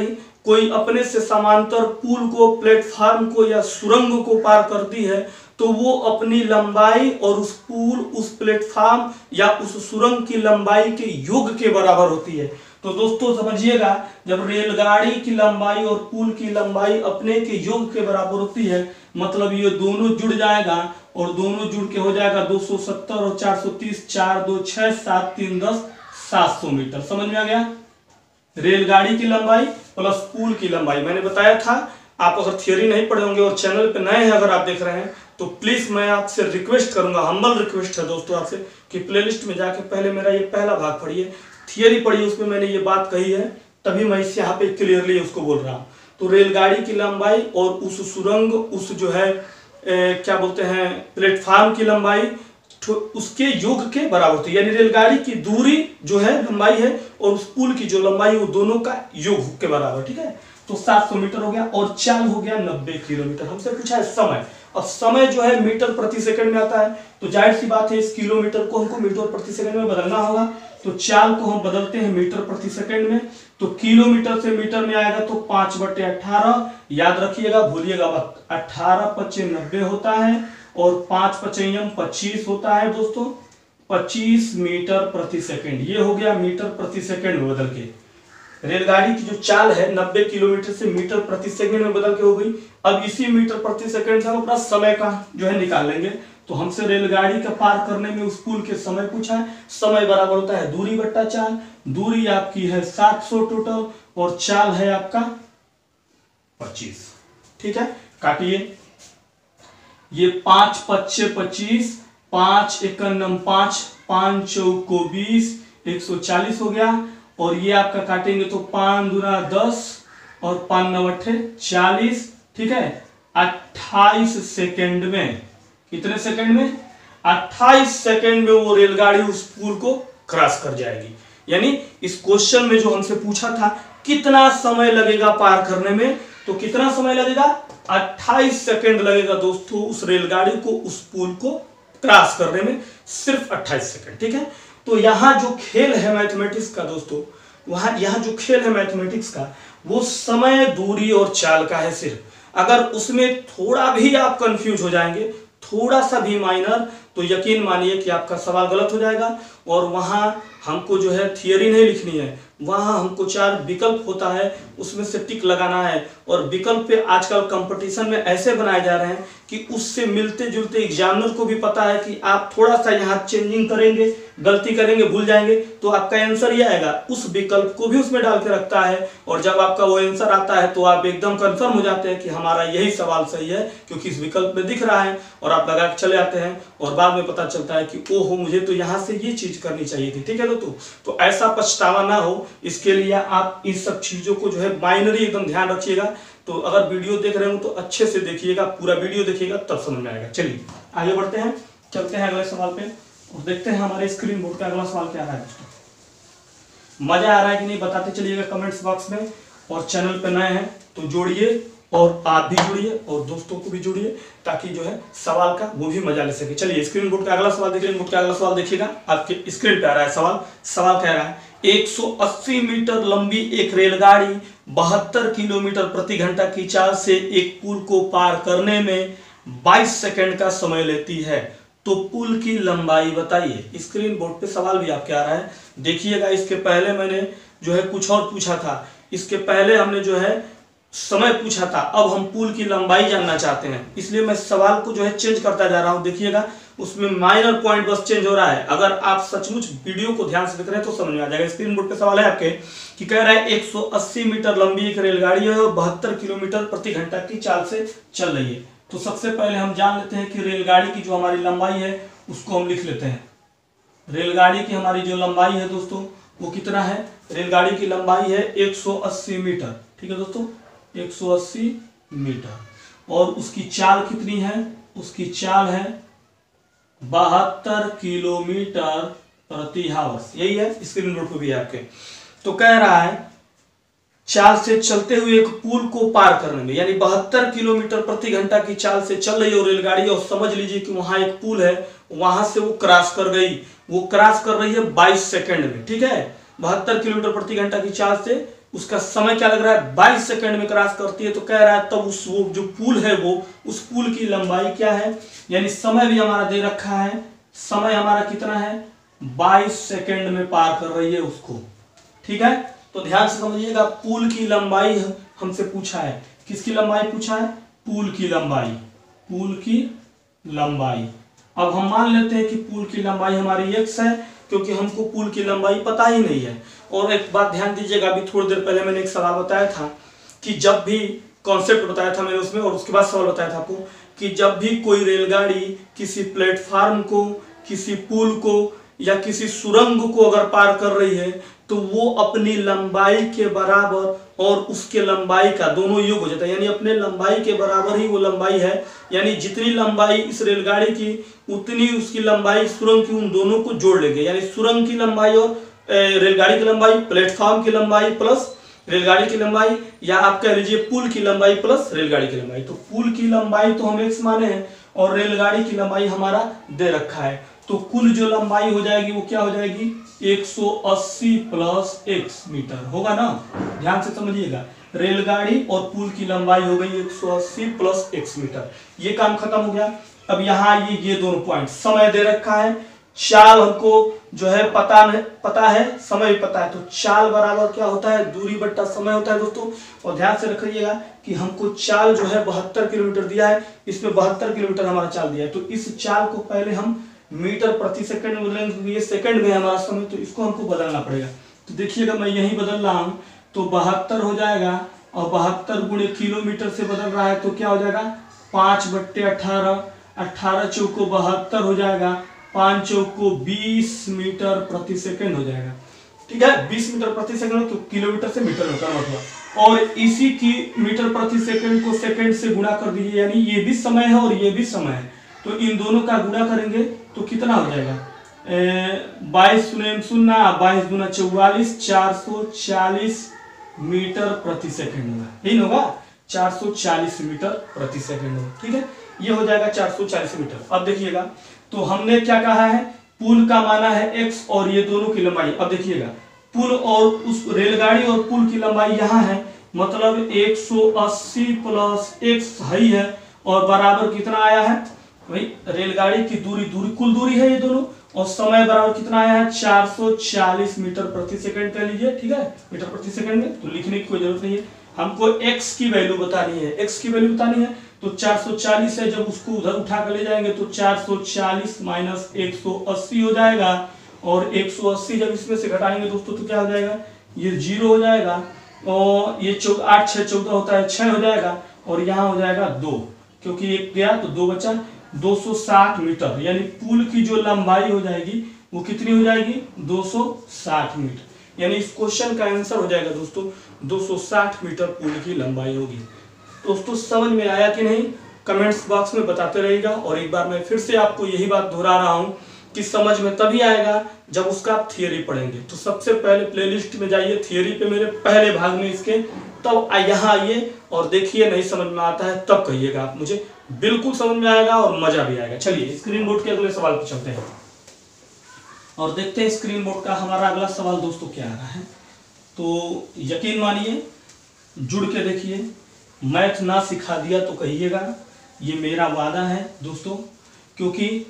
कोई अपने से समांतर पुल को, प्लेटफार्म को या सुरंग को पार करती है तो वो अपनी लंबाई और उस पुल, उस प्लेटफार्म या उस सुरंग की लंबाई के योग के बराबर होती है। तो दोस्तों समझिएगा, जब रेलगाड़ी की लंबाई और पुल की लंबाई अपने के योग के बराबर होती है, मतलब ये दोनों जुड़ जाएगा और दोनों जुड़ के हो जाएगा दो सौ सत्तर और चार सौ तीस, चार दो छह, सात तीन दस, सात सौ मीटर। समझ में आ गया? रेलगाड़ी की लंबाई प्लस पुल की लंबाई। मैंने बताया था, आप अगर थियोरी नहीं पढ़े होंगे और चैनल पे नए हैं अगर आप देख रहे हैं तो प्लीज मैं आपसे रिक्वेस्ट करूंगा, हम्बल रिक्वेस्ट है दोस्तों आपसे, कि प्लेलिस्ट में जाके पहले मेरा ये पहला भाग पढ़िए, थियोरी पढ़िए, उसमें मैंने ये बात कही है, तभी मैं इस यहाँ पे क्लियरली उसको बोल रहा हूँ। तो रेलगाड़ी की लंबाई और उस सुरंग, उस जो है ए, क्या बोलते हैं प्लेटफार्म की लंबाई उसके योग के बराबर होती है। यानी रेलगाड़ी की दूरी जो है लंबाई है और उस पुल की जो लंबाई है वो दोनों का योग के बराबर। ठीक है, तो सात सौ मीटर हो गया और चाल हो गया नब्बे किलोमीटर। हमसे पूछा है समय। अब समय जो है मीटर प्रति सेकंड में आता है, तो जाहिर सी बात है इस किलोमीटर को हमको मीटर प्रति सेकंड में बदलना होगा। तो चाल को हम बदलते हैं मीटर प्रति सेकंड में, तो किलोमीटर से मीटर में आएगा तो पांच बटे अठारह, याद रखिएगा, भूलिएगा मत, अठारह पच्चे नब्बे होता है और पांच पचयम पच्चीस होता है दोस्तों, पच्चीस मीटर प्रति सेकंड। ये हो गया मीटर प्रति सेकंड में बदल के। रेलगाड़ी की जो चाल है नब्बे किलोमीटर से मीटर प्रति सेकंड में बदल के हो गई। अब इसी मीटर प्रति सेकंड से हम अपना समय का जो है निकाल लेंगे। तो हमसे रेलगाड़ी का पार करने में उस पुल के समय पूछा है। समय बराबर होता है दूरी बट्टा चाल। दूरी आपकी है सात सौ टोटल और चाल है आपका पच्चीस। ठीक है, काटिए। ये पांच पच्चे पच्चीस, पांच इक्यानम पांच, पांच चौको बीस, एक सौ चालीस हो गया। और ये आपका काटेंगे तो पांच दुना दस और पांच नवट्ठे चालीस। ठीक है, अट्ठाईस सेकेंड में, कितने सेकंड में? अट्ठाईस सेकंड में वो रेलगाड़ी उस पुल को क्रॉस कर जाएगी। यानी इस क्वेश्चन में जो हमसे पूछा था कितना समय लगेगा पार करने में, तो कितना समय लगेगा? अट्ठाईस सेकंड लगेगा दोस्तों उस रेलगाड़ी को उस पुल को क्रॉस करने में, सिर्फ अट्ठाईस सेकंड। ठीक है, तो यहां जो खेल है मैथमेटिक्स का दोस्तों, वहां यहां जो खेल है मैथमेटिक्स का वो समय, दूरी और चाल का है सिर्फ। अगर उसमें थोड़ा भी आप कंफ्यूज हो जाएंगे, थोड़ा सा भी माइनर, तो यकीन मानिए कि आपका सवाल गलत हो जाएगा। और वहां हमको जो है थियरी नहीं लिखनी है, वहां हमको चार विकल्प होता है उसमें से टिक लगाना है। और विकल्प पे आजकल कंपटीशन में ऐसे बनाए जा रहे हैं कि उससे मिलते जुलते एग्जामिनर को भी पता है कि आप थोड़ा सा यहाँ चेंजिंग करेंगे, गलती करेंगे, भूल जाएंगे तो आपका आंसर ये आएगा। उस विकल्प को भी उसमें डाल के रखता है और जब आपका वो आंसर आता है तो आप एकदम कंफर्म हो जाते हैं कि हमारा यही सवाल सही है, क्योंकि इस विकल्प में दिख रहा है। और आप लगा के चले आते हैं और बाद में पता चलता है कि ओहो मुझे तो यहाँ से ये चीज करनी चाहिए थी। ठीक है दोस्तों, तो ऐसा पछतावा ना हो, इसके लिए आप इन सब चीजों को जो है माइनरी एकदम ध्यान रखिएगा। तो अगर वीडियो देख रहे हो तो अच्छे से देखिएगा, पूरा वीडियो देखिएगा तब समझ में आएगा। चलिए आगे बढ़ते हैं, चलते हैं अगले सवाल पे और देखते हैं हमारे स्क्रीन बोर्ड का अगला सवाल क्या है। मजा आ रहा है कि नहीं बताते चलिएगा कमेंट्स बॉक्स में। और चैनल पे नए हैं तो जोड़िए और आप भी जुड़िए और दोस्तों को भी जोड़िए ताकि जो है सवाल का वो भी मजा ले सके। चलिए स्क्रीन बोर्ड का अगला सवाल देखिए। स्क्रीन बोर्ड का अगला सवाल देखिएगा, आपके स्क्रीन पे आ रहा है सवाल। सवाल कह रहा है एक सौ अस्सी मीटर लंबी एक रेलगाड़ी बहत्तर किलोमीटर प्रति घंटा की चाल से एक पुल को पार करने में बाईस सेकंड का समय लेती है, तो पुल की लंबाई बताइए। स्क्रीन बोर्ड पे सवाल भी आपके आ रहा है, देखिएगा। इसके पहले मैंने जो है कुछ और पूछा था, इसके पहले हमने जो है समय पूछा था, अब हम पुल की लंबाई जानना चाहते हैं, इसलिए मैं सवाल को जो है चेंज करता जा रहा हूं। देखिएगा उसमें माइनर पॉइंट बस चेंज हो रहा है। अगर आप सचमुच वीडियो को ध्यान से देख रहे हैं तो समझ में आ जाएगा। स्क्रीन बोर्ड पे सवाल है आपके कि कह रहा है एक सौ अस्सी मीटर लंबी एक रेलगाड़ी है और बहत्तर किलोमीटर प्रति घंटा की चाल से चल रही है। तो सबसे पहले हम जान लेते हैं कि रेलगाड़ी की जो हमारी लंबाई है उसको हम लिख लेते हैं। रेलगाड़ी की हमारी जो लंबाई है दोस्तों वो कितना है? रेलगाड़ी की लंबाई है एक सौ अस्सी मीटर। ठीक है दोस्तों, एक सौ अस्सी मीटर। और उसकी चाल कितनी है? उसकी चाल है बहत्तर किलोमीटर प्रति हावर्स। यही है, स्क्रीन बोर्ड पे भी है आपके। तो कह रहा है चाल से चलते हुए एक पुल को पार करने में, यानी बहत्तर किलोमीटर प्रति घंटा की चाल से चल रही है रेलगाड़ी और समझ लीजिए कि वहां एक पुल है, वहां से वो क्रॉस कर गई। वो क्रॉस कर रही है बाईस सेकंड में। ठीक है, बहत्तर किलोमीटर प्रति घंटा की चाल से उसका समय क्या लग रहा है, बाईस सेकंड में क्रॉस करती है। तो कह रहा है तब उस वो जो पुल है वो उस पुल की लंबाई क्या है, यानी समय भी हमारा दे रखा है, समय हमारा कितना है, बाईस सेकंड में पार कर रही है उसको। ठीक है, तो ध्यान से समझिएगा, पुल की लंबाई हमसे पूछा है। किसकी लंबाई पूछा है, पुल की लंबाई, पुल की लंबाई। अब हम मान लेते हैं कि पुल की लंबाई हमारी एक्स है, क्योंकि हमको पुल की लंबाई पता ही नहीं है। और एक बात ध्यान दीजिएगा, अभी थोड़ी देर पहले मैंने एक सवाल बताया था कि जब भी कॉन्सेप्ट बताया था मैंने उसमें, और उसके बाद सवाल बताया था आपको कि जब भी कोई रेलगाड़ी किसी प्लेटफार्म को, किसी पुल को या किसी सुरंग को अगर पार कर रही है तो वो अपनी लंबाई के बराबर और उसके लंबाई का दोनों योग हो जाता है, यानी अपने लंबाई के बराबर ही वो लंबाई है, यानी जितनी लंबाई इस रेलगाड़ी की उतनी उसकी लंबाई सुरंग की, उन दोनों को जोड़ लेंगे। यानी सुरंग की लंबाई और रेलगाड़ी की लंबाई, प्लेटफॉर्म की लंबाई प्लस रेलगाड़ी की लंबाई, या आप कह लीजिए पुल की लंबाई प्लस रेलगाड़ी की लंबाई। तो पुल की लंबाई तो हम एक्स माने हैं और रेलगाड़ी की लंबाई हमारा दे रखा है, तो कुल जो लंबाई हो जाएगी वो क्या हो जाएगी, एक सौ अस्सी प्लस एक्स मीटर होगा ना। ध्यान से समझिएगा, रेलगाड़ी और पुल की लंबाई हो गई एक सौ अस्सी प्लस एक्स मीटर। ये काम खत्म हो गया। अब यहाँ ये ये दोनों पॉइंट, समय दे रखा है, चाल हमको जो है पता नहीं, पता है, समय भी पता है, तो चाल बराबर क्या होता है, दूरी बट्टा समय होता है दोस्तों। और ध्यान से रखिएगा कि हमको चाल जो है बहत्तर किलोमीटर दिया है, इसमें बहत्तर किलोमीटर हमारा चाल दिया है, तो इस चाल को पहले हम मीटर प्रति सेकंड में बदलेंगे, क्योंकि ये सेकंड में हमारा समय, तो इसको हमको बदलना पड़ेगा। तो देखिएगा मैं यही बदल रहा हूँ, तो बहत्तर हो जाएगा, और बहत्तर गुणे किलोमीटर से बदल रहा है तो क्या हो जाएगा, पांच बट्टे अठारह, अठारह चौको बहत्तर हो जाएगा, पांच चौको बीस मीटर प्रति सेकंड हो जाएगा। ठीक है, बीस मीटर प्रति सेकंड, तो किलोमीटर से मीटर में कन्वर्ट हुआ, और इसी की मीटर प्रति सेकंड को सेकंड से गुणा कर दीजिए, यानी ये भी समय है और ये भी समय है, तो इन दोनों का गुणा करेंगे तो कितना हो जाएगा, बाईस शून्य बाईस गुना चौवालीस, चार सौ चालीस मीटर प्रति सेकंड होगा, यही होगा, चार सौ चालीस मीटर प्रति सेकंड होगा। ठीक है, ये हो जाएगा चार सौ चालीस मीटर। अब देखिएगा, तो हमने क्या कहा है, पुल का माना है x और ये दोनों की लंबाई। अब देखिएगा, पुल और उस रेलगाड़ी और पुल की लंबाई यहाँ है, मतलब एक सौ अस्सी प्लस एक्स ही है, और बराबर कितना आया है भाई, रेलगाड़ी की दूरी, दूरी कुल दूरी है ये दोनों, और समय बराबर कितना आया है, चार सौ चालीस मीटर प्रति सेकंड कह लीजिए। ठीक है, मीटर प्रति सेकंड में तो लिखने की कोई जरूरत नहीं है, हमको x की वैल्यू बतानी है, x की वैल्यू बतानी है, तो चार सौ चालीस है, जब उसको उधर उठा कर ले जाएंगे तो चार सौ चालीस माइनस एक सौ अस्सी हो जाएगा, और एक सौ अस्सी जब इसमें से घटाएंगे दोस्तों तो क्या हो जाएगा, ये जीरो हो जाएगा, और ये चौ आठ छः चौदह होता है, छः हो जाएगा, और यहाँ हो जाएगा दो, क्योंकि एक गया तो दो बचा, दो सौ साठ मीटर, यानी पुल की जो लंबाई हो जाएगी वो कितनी हो जाएगी, दो सौ साठ मीटर, यानी इस क्वेश्चन का आंसर हो जाएगा दोस्तों दो सौ साठ मीटर पुल की लंबाई होगी। दोस्तों समझ में आया कि नहीं, कमेंट्स बॉक्स में बताते रहिएगा, और एक बार मैं फिर से आपको यही बात दोहरा रहा हूँ कि समझ में तभी आएगा जब उसका आप थियरी पढ़ेंगे। तो सबसे पहले प्लेलिस्ट में जाइए, थियरी पे मेरे पहले भाग में इसके, तब यहाँ आइए और देखिए, नहीं समझ में आता है तब कहिएगा आप मुझे, बिल्कुल समझ में आएगा और मजा भी आएगा। चलिए स्क्रीन बोर्ड के अगले सवाल पे चलते हैं और देखते हैं स्क्रीन बोर्ड का हमारा अगला सवाल दोस्तों क्या आ रहा है। तो यकीन मानिए, जुड़ के देखिए, मैथ ना सिखा दिया तो कहिएगा, ये मेरा वादा है दोस्तों, क्योंकि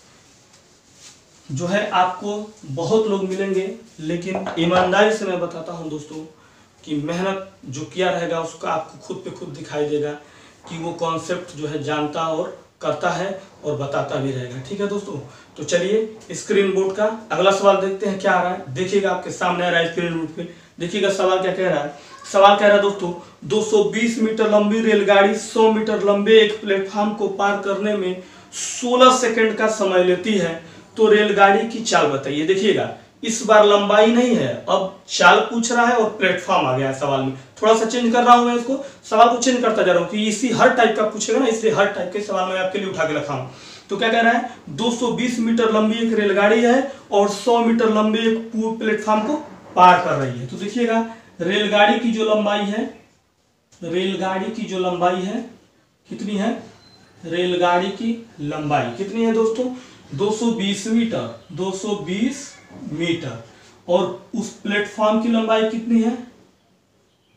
जो है आपको बहुत लोग मिलेंगे, लेकिन ईमानदारी से मैं बताता हूं दोस्तों कि मेहनत जो किया रहेगा उसका आपको खुद पे खुद दिखाई देगा कि वो कॉन्सेप्ट जो है जानता और करता है और बताता भी रहेगा। ठीक है दोस्तों, तो चलिए स्क्रीन बोर्ड का अगला सवाल देखते हैं क्या आ रहा है। देखिएगा आपके सामने आ रहा है स्क्रीन बोर्ड पे, देखिएगा सवाल क्या कह रहा है। सवाल कह रहा है दोस्तों, दो सौ बीस मीटर लंबी रेलगाड़ी सौ मीटर लंबे एक प्लेटफॉर्म को पार करने में सोलह सेकंड का समय लेती है, तो रेलगाड़ी की चाल बताइए। देखिएगा इस बार लंबाई नहीं है, अब चाल पूछ रहा है और प्लेटफॉर्म आ गया है सवाल में। थोड़ा सा चेंज कर रहा हूं मैं इसको, सवाल को चेंज करता जा रहा हूं कि इसी हर टाइप का पूछेगा ना, इसलिए हर टाइप के सवाल मैं आपके लिए उठा के रखा हूं। तो क्या कह रहा है, दो सौ बीस मीटर लंबी एक रेलगाड़ी है और सौ मीटर लंबे एक प्लेटफॉर्म को पार कर रही है। तो देखिएगा रेलगाड़ी की जो लंबाई है, रेलगाड़ी की जो लंबाई है कितनी है, रेलगाड़ी की लंबाई कितनी है दोस्तों, दो सौ बीस मीटर, दो सौ बीस मीटर, और उस प्लेटफॉर्म की लंबाई कितनी है,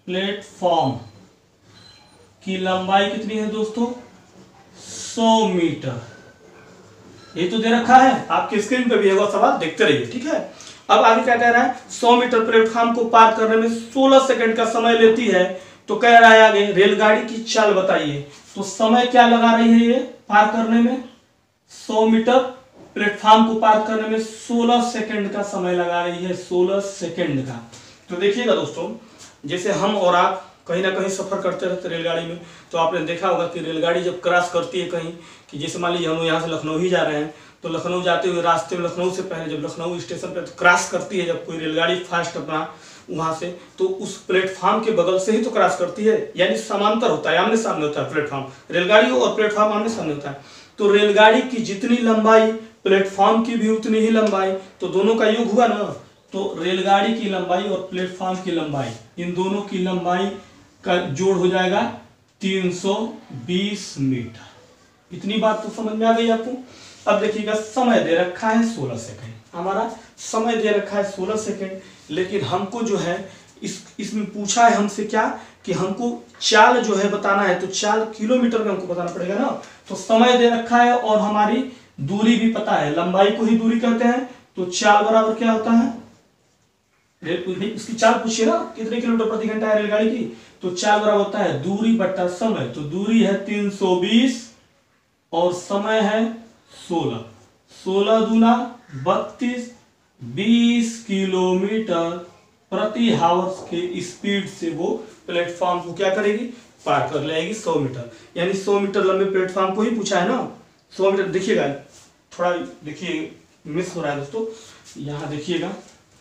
प्लेटफॉर्म की लंबाई कितनी है दोस्तों, सौ मीटर। ये तो दे रखा है, आपके स्क्रीन पे भी होगा सवाल, देखते रहिए, ठीक है। अब आगे क्या कह रहा है, सौ मीटर प्लेटफॉर्म को पार करने में सोलह सेकंड का समय लेती है। तो कह रहा है आगे रेलगाड़ी की चाल बताइए। तो समय क्या लगा रही है ये पार करने में, सौ मीटर प्लेटफॉर्म को पार करने में सोलह सेकंड का समय लगा रही है, सोलह सेकंड का। तो देखिएगा दोस्तों, जैसे हम और आप कहीं ना कहीं सफर करते रहते रेलगाड़ी में, तो आपने देखा होगा कि रेलगाड़ी जब क्रॉस करती है कहीं, कि जैसे मान लीजिए हम यहाँ से लखनऊ ही जा रहे हैं, तो लखनऊ जाते हुए रास्ते में लखनऊ से पहले जब लखनऊ स्टेशन पर क्रॉस करती है, जब कोई रेलगाड़ी फास्ट अपना वहां से, तो उस प्लेटफॉर्म के बगल से ही तो क्रॉस करती है, यानी समांतर होता है, आमने सामने होता है प्लेटफॉर्म, रेलगाड़ी और प्लेटफॉर्म आमने सामने होता है। तो रेलगाड़ी की जितनी लंबाई प्लेटफॉर्म की भी उतनी ही लंबाई, तो दोनों का योग हुआ ना। तो रेलगाड़ी की लंबाई और प्लेटफॉर्म की लंबाई, इन दोनों की लंबाई का जोड़ हो जाएगा तीन सौ बीस मीटर। इतनी बात तो समझ में आ गई आपको। अब देखिएगा समय दे रखा है सोलह सेकंड, हमारा समय दे रखा है सोलह सेकंड, लेकिन हमको जो है इस इसमें पूछा है हमसे क्या, कि हमको चाल जो है बताना है, तो चाल किलोमीटर में हमको बताना पड़ेगा ना। तो समय दे रखा है और हमारी दूरी भी पता है, लंबाई को ही दूरी कहते हैं। तो चाल बराबर क्या होता है, उसकी चाल पूछिए ना, कितने किलोमीटर प्रति घंटा है रेलगाड़ी की। तो चाल बराबर होता है दूरी बटा समय। तो दूरी है तीन सौ बीस और समय है सोलह, सोलह दूना बत्तीस, बीस किलोमीटर प्रति हावर्स के स्पीड से वो प्लेटफॉर्म को क्या करेगी, पार कर लेगी सौ मीटर। यानी सौ मीटर लंबे प्लेटफॉर्म को ही पूछा है ना, सौ मीटर। देखिएगा थोड़ा, देखिए मिस हो रहा है दोस्तों, यहाँ देखिएगा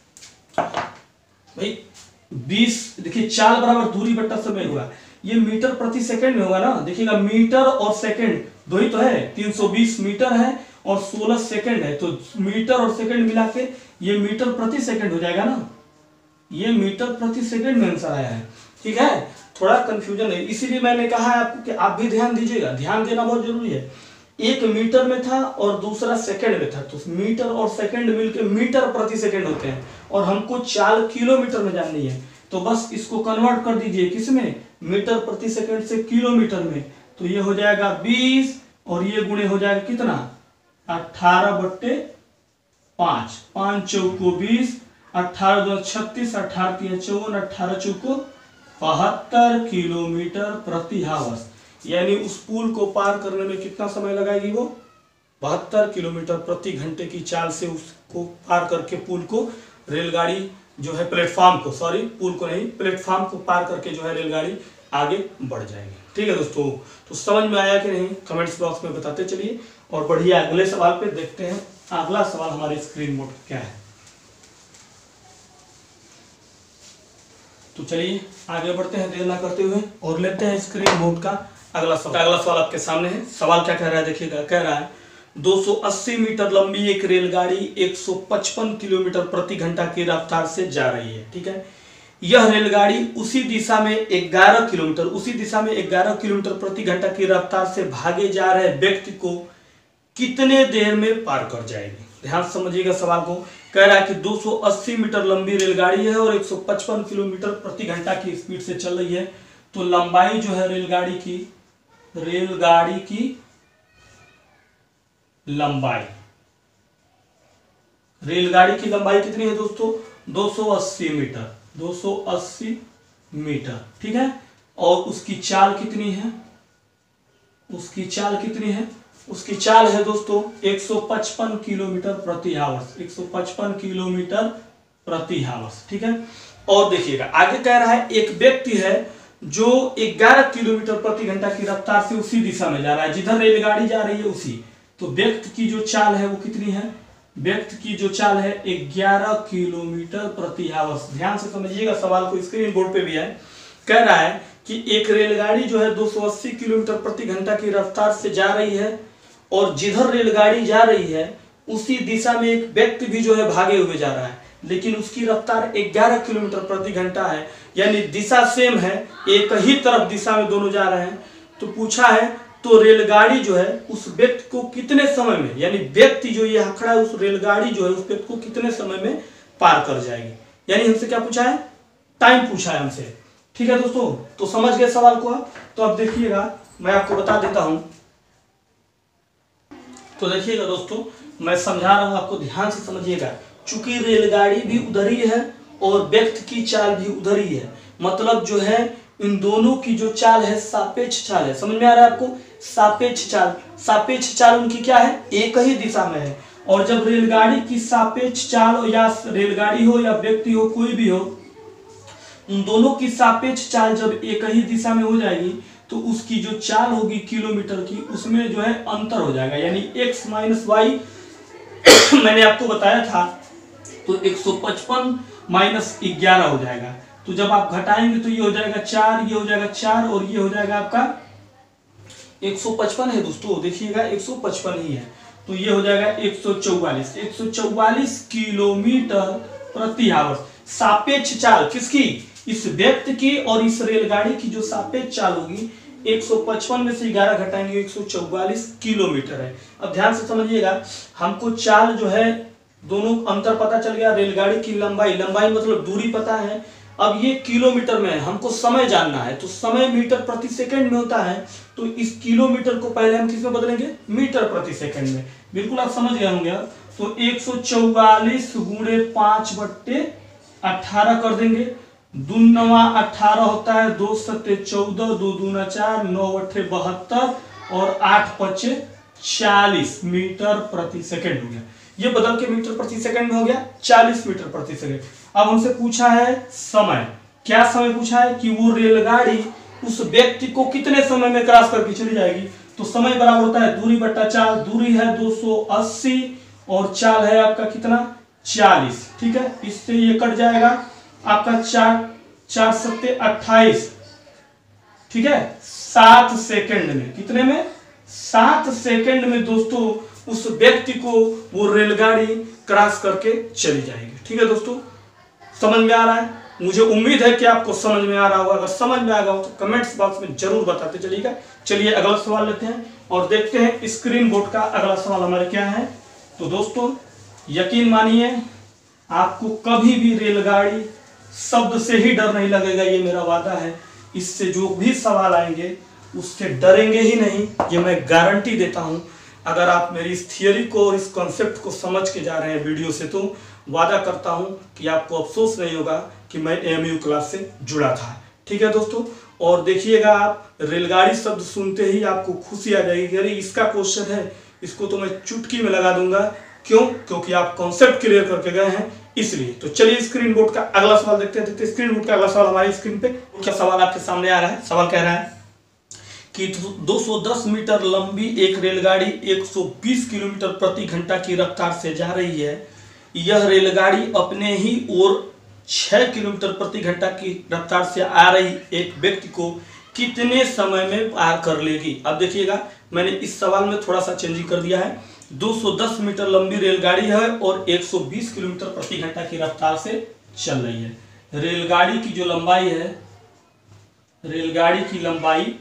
भाई बीस, देखिए चाल बराबर दूरी बट्टा समय होगा, ये मीटर प्रति सेकंड में होगा ना। देखिएगा मीटर और सेकंड दो ही तो है, तीन सौ बीस मीटर है और सोलह सेकंड है, तो मीटर और सेकंड मिला के ये मीटर प्रति सेकंड हो जाएगा ना, ये मीटर प्रति सेकंड में आंसर आया है, ठीक है। थोड़ा कंफ्यूजन है, इसीलिए मैंने कहा है आपको कि आप भी ध्यान दीजिएगा, ध्यान देना बहुत जरूरी है। एक मीटर में था और दूसरा सेकंड में था, तो मीटर और सेकंड मिलके मीटर प्रति सेकंड होते हैं, और हमको चाल किलोमीटर में जाननी है। तो बस इसको कन्वर्ट कर दीजिए किसमें, मीटर प्रति सेकंड से किलोमीटर में। तो ये हो जाएगा बीस और ये गुणे हो जाएगा कितना, अठारह बट्टे पांच, पांच चौको बीस, अठारह दो छत्तीस, अठारह तीन चौवन, अठारह चौको बहत्तर किलोमीटर प्रति हावर्स। यानी उस पुल को पार करने में कितना समय लगाएगी वो, बहत्तर किलोमीटर प्रति घंटे की चाल से उसको पार करके पुल को रेलगाड़ी जो है प्लेटफॉर्म को, सॉरी पुल को नहीं, प्लेटफॉर्म को पार करके जो है रेलगाड़ी आगे बढ़ जाएगी। ठीक है दोस्तों, तो समझ में आया कि नहीं, कमेंट्स बॉक्स में बताते चलिए। और बढ़िया अगले सवाल पे देखते हैं, अगला सवाल हमारे स्क्रीन मोड क्या है। तो चलिए आगे बढ़ते हैं देर ना करते हुए और लेते हैं स्क्रीन मोड का अगला सवाल। अगला सवाल आपके सामने है। सवाल क्या कह रहा है देखिएगा, कह रहा है दो सौ अस्सी मीटर लंबी एक रेलगाड़ी एक सौ पचपन किलोमीटर प्रति घंटा की रफ्तार से जा रही है। ठीक है, यह रेलगाड़ी उसी दिशा में ग्यारह किलोमीटर उसी दिशा में ग्यारह किलोमीटर प्रति घंटा की रफ्तार से भागे जा रहे व्यक्ति को कितने देर में पार कर जाएगी। ध्यान से समझिएगा सवाल को। कह रहा है कि दो सौ अस्सी मीटर लंबी रेलगाड़ी है और एक सौ पचपन किलोमीटर प्रति घंटा की स्पीड से चल रही है। तो लंबाई जो है रेलगाड़ी की रेलगाड़ी की लंबाई रेलगाड़ी की लंबाई कितनी है दोस्तों, दो सौ अस्सी मीटर दो सौ अस्सी मीटर। ठीक है, और उसकी चाल कितनी है उसकी चाल कितनी है उसकी चाल है दोस्तों एक सौ पचपन किलोमीटर प्रति आवर्स एक सौ पचपन किलोमीटर प्रति आवर्स। ठीक है, और देखिएगा आगे कह रहा है एक व्यक्ति है जो ग्यारह किलोमीटर प्रति घंटा की रफ्तार से उसी दिशा में जा रहा है जिधर रेलगाड़ी जा रही है उसी। तो व्यक्ति की जो चाल है वो कितनी है, व्यक्ति की जो चाल है ग्यारह किलोमीटर प्रति आवर्स। ध्यान से समझिएगा सवाल को, स्क्रीन बोर्ड पे भी है। कह रहा है कि एक रेलगाड़ी जो है दो सौ अस्सी किलोमीटर प्रति घंटा की रफ्तार से जा रही है और जिधर रेलगाड़ी जा रही है उसी दिशा में एक व्यक्ति भी जो है भागे हुए जा रहा है, लेकिन उसकी रफ्तार ग्यारह किलोमीटर प्रति घंटा है, यानी दिशा सेम है, एक ही तरफ दिशा में दोनों जा रहे हैं। तो पूछा है तो रेलगाड़ी जो है उस व्यक्ति को कितने समय में, यानी व्यक्ति जो ये खड़ा है उस रेलगाड़ी जो है उस व्यक्ति को कितने समय में पार कर जाएगी। यानी हमसे क्या पूछा है, टाइम पूछा है हमसे। ठीक है दोस्तों, तो समझ गए सवाल को आप। तो अब देखिएगा मैं आपको बता देता हूं। तो देखिएगा दोस्तों मैं समझा रहा हूं, आपको ध्यान से समझिएगा। चूंकि रेलगाड़ी भी उधर ही है और व्यक्ति की चाल भी उधर ही है, मतलब जो है इन दोनों की जो चाल है सापेक्ष चाल है। समझ में आ रहा है आपको? सापेक्ष चाल, सापेक्ष चाल उनकी क्या है? एक ही दिशा में है। और जब रेलगाड़ी की सापेक्ष चाल हो, या रेलगाड़ी हो या व्यक्ति हो, कोई भी हो, उन दोनों की सापेक्ष चाल जब एक ही दिशा में हो जाएगी तो उसकी जो चाल होगी किलोमीटर की, उसमें जो है अंतर हो जाएगा, यानी x माइनस वाई मैंने आपको बताया था, तो एक सौ पचपन माइनस ग्यारह हो जाएगा। तो जब आप घटाएंगे तो ये हो जाएगा चार, ये हो जाएगा चार, और ये हो जाएगा आपका एक सौ पचपन है दोस्तों, देखिएगा एक सौ पचपन ही है, तो ये हो जाएगा एक सौ चौवालीस एक सौ चौवालीस किलोमीटर प्रति आवर्स। सापेक्ष चाल किसकी? इस व्यक्ति की और इस रेलगाड़ी की जो सापेक्ष चाल होगी एक सौ पचपन में से ग्यारह घटाएंगे एक सौ चौवालीस किलोमीटर है। अब ध्यान से समझिएगा, हमको चाल जो है दोनों अंतर पता चल गया, रेलगाड़ी की लंबाई, लंबाई मतलब दूरी पता है, अब ये किलोमीटर में है, हमको समय जानना है, तो समय मीटर प्रति सेकंड में होता है, तो इस किलोमीटर को पहले हम किस में बदलेंगे? मीटर प्रति सेकंड में। बिल्कुल आप समझ गए होंगे। तो एक सौ चौवालीस गुणे पांच बट्टे अठारह कर देंगे, दूनवा अठारह होता है, दो सत्ते चौदह, दो दूना चार, नौ अठे बहत्तर, और आठ पच्चे चालीस मीटर प्रति सेकंड हो गया। ये बदल के मीटर प्रति सेकंड में हो गया चालीस मीटर प्रति सेकंड। अब हमसे पूछा है समय, क्या समय पूछा है? कि वो रेलगाड़ी उस व्यक्ति को कितने समय में क्रॉस करके चली जाएगी। तो समय बराबर होता है दूरी बट्टा चाल, दूरी है दो सौ अस्सी और चाल है आपका कितना? चालीस। ठीक है, इससे ये कट जाएगा आपका चार चार सत्ते अट्ठाईस, ठीक है, सात सेकंड में। कितने में? सात सेकंड में दोस्तों उस व्यक्ति को वो रेलगाड़ी क्रॉस करके चली जाएगी। ठीक है दोस्तों, समझ में आ रहा है? मुझे उम्मीद है कि आपको समझ में आ रहा होगा। अगर समझ में आ गया हो तो कमेंट्स बॉक्स में जरूर बताते चलिएगा। चलिए अगला सवाल लेते हैं और देखते हैं स्क्रीन बोर्ड का अगला सवाल हमारे क्या है। तो दोस्तों यकीन मानिए आपको कभी भी रेलगाड़ी शब्द से ही डर नहीं लगेगा, ये मेरा वादा है। इससे जो भी सवाल आएंगे उससे डरेंगे ही नहीं, ये मैं गारंटी देता हूं। अगर आप मेरी इस थियरी को और इस कॉन्सेप्ट को समझ के जा रहे हैं वीडियो से, तो वादा करता हूं कि आपको अफसोस नहीं होगा कि मैं एएमयू क्लास से जुड़ा था। ठीक है दोस्तों, और देखिएगा आप रेलगाड़ी शब्द सुनते ही आपको खुशी आ जाएगी, अरे इसका क्वेश्चन है, इसको तो मैं चुटकी में लगा दूंगा। क्यों? क्योंकि आप कॉन्सेप्ट क्लियर करके गए हैं, इसलिए। तो चलिए स्क्रीन बोर्ड का अगला सवाल देखते हैं। देखते स्क्रीन बोर्ड का अगला सवाल हमारी स्क्रीन पे क्या सवाल आपके सामने आ रहा है। सवाल कह रहा है कि दो सौ दस मीटर लंबी एक रेलगाड़ी एक सौ बीस किलोमीटर प्रति घंटा की रफ्तार से जा रही है। यह रेलगाड़ी अपने ही ओर छह किलोमीटर प्रति घंटा की रफ्तार से आ रही एक व्यक्ति को कितने समय में पार कर लेगी। अब देखिएगा मैंने इस सवाल में थोड़ा सा चेंजिंग कर दिया है। दो सौ दस मीटर लंबी रेलगाड़ी है और एक सौ बीस किलोमीटर प्रति घंटा की रफ्तार से चल रही है। रेलगाड़ी की जो लंबाई है, रेलगाड़ी की लंबाई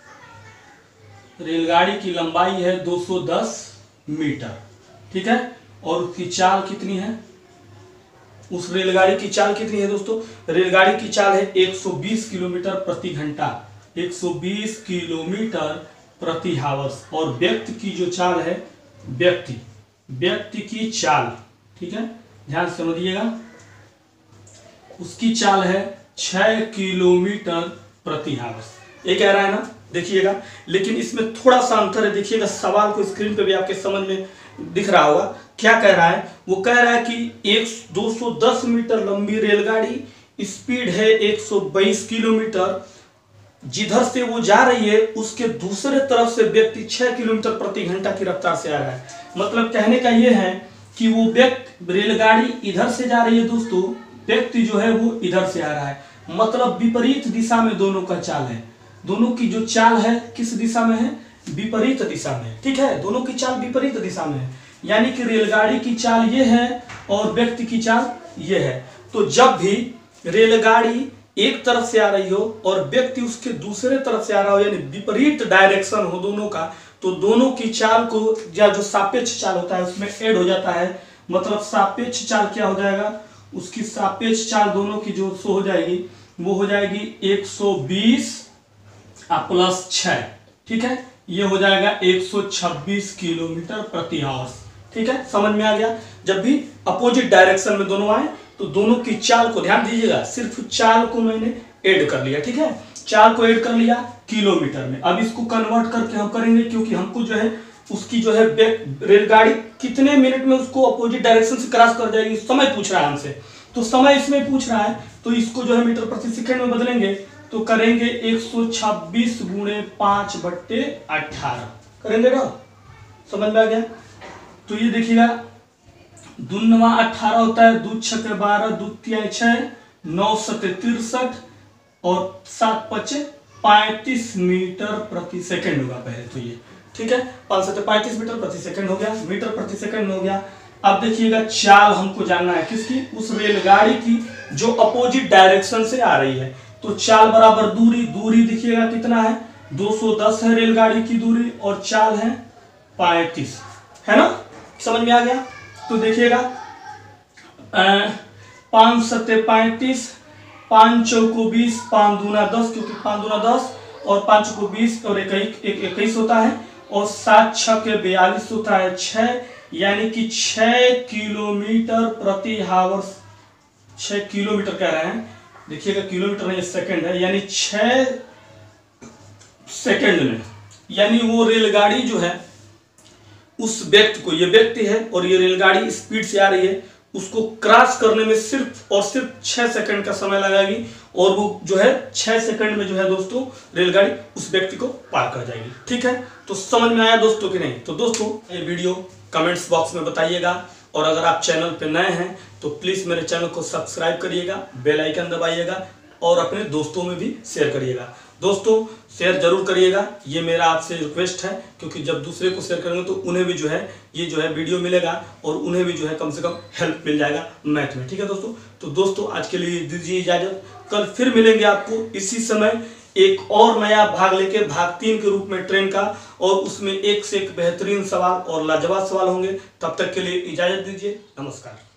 रेलगाड़ी की लंबाई है दो सौ दस मीटर, ठीक है, और उसकी चाल कितनी है? उस रेलगाड़ी की चाल कितनी है दोस्तों? रेलगाड़ी की चाल है एक सौ बीस किलोमीटर प्रति घंटा, एक सौ बीस किलोमीटर प्रति आवर्स। और व्यक्ति की जो चाल है, व्यक्ति व्यक्ति की चाल, ठीक है, ध्यान से समझिएगा, उसकी चाल है छह किलोमीटर प्रति आवर्स। ये कह रहा है ना, देखिएगा, लेकिन इसमें थोड़ा सा अंतर है। देखिएगा सवाल को स्क्रीन पे भी आपके समझ में दिख रहा होगा। क्या कह रहा है? वो कह रहा है कि एक दो सौ दस मीटर लंबी रेलगाड़ी, स्पीड है एक सौ बाईस किलोमीटर, जिधर से वो जा रही है उसके दूसरे तरफ से व्यक्ति छह किलोमीटर प्रति घंटा की रफ्तार से आ रहा है। मतलब कहने का ये है कि वो व्यक्ति, रेलगाड़ी इधर से जा रही है दोस्तों, व्यक्ति जो है वो इधर से आ रहा है, मतलब विपरीत दिशा में दोनों का चाल है। दोनों की जो चाल है किस दिशा में है? विपरीत दिशा में, ठीक है, दोनों की चाल विपरीत दिशा में है। यानी कि रेलगाड़ी की चाल ये है और व्यक्ति की चाल ये है। तो जब भी रेलगाड़ी एक तरफ से आ रही हो और व्यक्ति उसके दूसरे तरफ से आ रहा हो, यानी विपरीत डायरेक्शन हो दोनों का, तो दोनों की चाल को, या जो सापेक्ष चाल होता है उसमें ऐड हो जाता है। मतलब सापेक्ष चाल क्या हो जाएगा? उसकी सापेक्ष चाल दोनों की जो सो हो जाएगी, वो हो जाएगी एक सौ बीस प्लस छः, ठीक है, ये हो जाएगा एक सौ छब्बीस किलोमीटर प्रति आवर्स। ठीक है, समझ में आ गया। जब भी अपोजिट डायरेक्शन में दोनों आए तो दोनों की चाल को ध्यान दीजिएगा, सिर्फ चाल को मैंने ऐड कर लिया। ठीक है, चाल को ऐड कर लिया किलोमीटर में। अब इसको कन्वर्ट करके हम करेंगे, क्योंकि हमको जो है उसकी जो है रेलगाड़ी कितने मिनट में उसको अपोजिट डायरेक्शन से क्रॉस कर जाएगी, समय पूछ रहा है हमसे। तो समय इसमें पूछ रहा है, तो इसको जो है मीटर प्रति सेकंड में बदलेंगे तो करेंगे एक सौ छब्बीस गुणे पांच बट्टे अठारह करेंगे ना, समझ में आ गया। तो ये देखिएगा, दूनवा अठारह होता है, दू छके बारह, दू तिया छह, नौ सते तिरसठ और सात पचे पैंतीस मीटर प्रति सेकंड होगा पहले तो ये। ठीक है, पांच सते पैंतीस मीटर प्रति सेकंड हो गया, मीटर प्रति सेकंड हो गया। अब देखिएगा, चाल हमको जानना है किसकी, उस रेलगाड़ी की जो अपोजिट डायरेक्शन से आ रही है। तो चाल बराबर दूरी, दूरी देखिएगा कितना है, दो सौ दस है रेलगाड़ी की दूरी और चाल है पैंतीस, है ना, समझ में आ गया। तो देखिएगा, पांच सत्ते पैंतीस, पांच चौको बीस, पांच दूना दस, क्योंकि पांच दूना दस और पांच को बीस और इक्कीस होता है, और सात छह के बयालीस होता है छह, यानी कि छह किलोमीटर प्रति आवर्स, छह किलोमीटर कह रहे हैं, देखिएगा किलोमीटर नहीं सेकंड है, यानी छह सेकंड में, यानी वो रेलगाड़ी जो है उस व्यक्ति को, ये व्यक्ति है और ये रेलगाड़ी स्पीड से आ रही है, उसको क्रॉस करने में सिर्फ और सिर्फ छह सेकंड का समय लगेगी, और वो जो है छह सेकंड में जो है दोस्तों रेलगाड़ी उस व्यक्ति को पार कर जाएगी। ठीक है, तो समझ में आया दोस्तों कि नहीं। तो दोस्तों ये वीडियो कमेंट्स बॉक्स में बताइएगा, और अगर आप चैनल पे नए हैं तो प्लीज़ मेरे चैनल को सब्सक्राइब करिएगा, बेल आइकन दबाइएगा और अपने दोस्तों में भी शेयर करिएगा। दोस्तों शेयर जरूर करिएगा, ये मेरा आपसे रिक्वेस्ट है, क्योंकि जब दूसरे को शेयर करेंगे तो उन्हें भी जो है ये जो है वीडियो मिलेगा और उन्हें भी जो है कम से कम हेल्प मिल जाएगा मैथ में। ठीक है दोस्तों, तो दोस्तों आज के लिए दीजिए इजाजत, कल फिर मिलेंगे आपको इसी समय एक और नया भाग लेके, भाग तीन के रूप में ट्रेन का, और उसमें एक से एक बेहतरीन सवाल और लाजवाब सवाल होंगे। तब तक के लिए इजाजत दीजिए, नमस्कार।